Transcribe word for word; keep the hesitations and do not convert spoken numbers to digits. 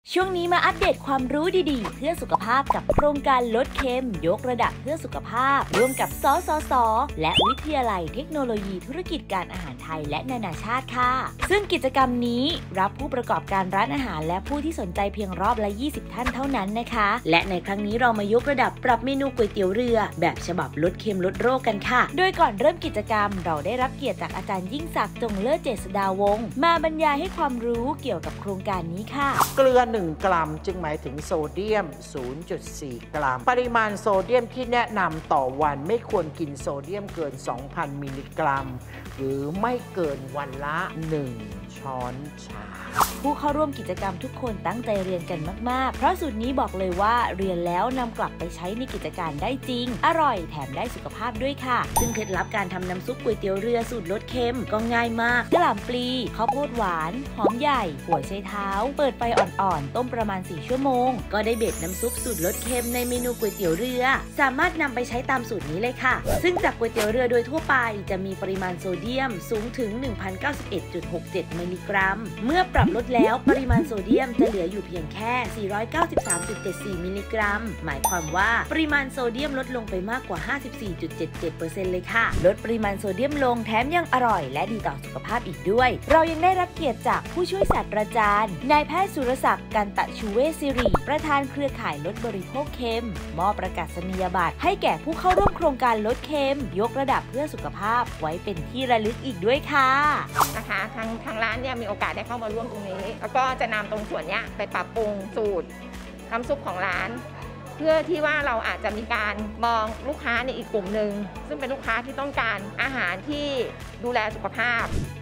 ช่วงนี้มาอัปเดตความรู้ดีๆเพื่อสุขภาพกับโครงการลดเค็มยกระดับเพื่อสุขภาพร่วมกับสสสและวิทยาลัยเทคโนโลยีธุรกิจการอาหารไทยและนานาชาติค่ะซึ่งกิจกรรมนี้รับผู้ประกอบการร้านอาหารและผู้ที่สนใจเพียงรอบละยี่สิบท่านเท่านั้นนะคะและในครั้งนี้เรามายกระดับปรับเมนูก๋วยเตี๋ยวเรือแบบฉบับลดเค็มลดโรคกันค่ะโดยก่อนเริ่มกิจกรรมเราได้รับเกียรติจากอาจารย์ยิ่งศักดิ์จงเลิศเจษฎาวงศ์มาบรรยายให้ความรู้เกี่ยวกับโครงการนี้ค่ะเกลือหนึ่งกรัมจึงหมายถึงโซเดียม ศูนย์จุดสี่ กรัมปริมาณโซเดียมที่แนะนำต่อวันไม่ควรกินโซเดียมเกิน สองพัน มิลลิกรัมหรือไม่เกินวันละหนึ่งช้อนชาผู้เข้าร่วมกิจกรรมทุกคนตั้งใจเรียนกันมากๆเพราะสูตรนี้บอกเลยว่าเรียนแล้วนำกลับไปใช้ในกิจการได้จริงอร่อยแถมได้สุขภาพด้วยค่ะซึ่งเคล็ดลับการทำน้ำซุปก๋วยเตี๋ยวเรือสูตรลดเค็มก็ง่ายมากกะหล่ำปลีข้าวโพดหวานหอมใหญ่หัวไชเท้าเปิดไฟอ่อนๆต้มประมาณสี่ชั่วโมงก็ได้เบ็ดน้ำซุปสูตรลดเค็มในเมนูก๋วยเตี๋ยวเรือสามารถนำไปใช้ตามสูตรนี้เลยค่ะซึ่งจากก๋วยเตี๋ยวเรือโดยทั่วไปจะมีปริมาณโซเดียมสูงถึง หนึ่งพันเก้าสิบเอ็ดจุดหกเจ็ด มิลลิกรัมเมื่อปรับลดแล้วปริมาณโซเดียมจะเหลืออยู่เพียงแค่ สี่ร้อยเก้าสิบสามจุดเจ็ดสี่ มิลลิกรัมหมายความว่าปริมาณโซเดียมลดลงไปมากกว่า ห้าสิบสี่จุดเจ็ดเจ็ดเปอร์เซ็นต์ เลยค่ะลดปริมาณโซเดียมลงแถมยังอร่อยและดีต่อสุขภาพอีกด้วยเรายังได้รับเกียรติจากผู้ช่วยศาสตราจารย์นายแพทย์สุรศักดิ์กันตะชูเวชศิริประธานเครือข่ายลดบริโภคเค็มมอบประกาศนียบัตรให้แก่ผู้เข้าร่วมโครงการลดเค็มยกระดับเพื่อสุขภาพไว้เป็นที่ระลึกอีกด้วยค่ะนะคะทางทางร้านเนี่ยมีโอกาสได้เข้ามาร่วมตรงนี้แล้วก็จะนำตรงส่วนนี้ไปปรับปรุงสูตรน้ำซุปของร้านเพื่อที่ว่าเราอาจจะมีการมองลูกค้าในอีกกลุ่มหนึ่งซึ่งเป็นลูกค้าที่ต้องการอาหารที่ดูแลสุขภาพ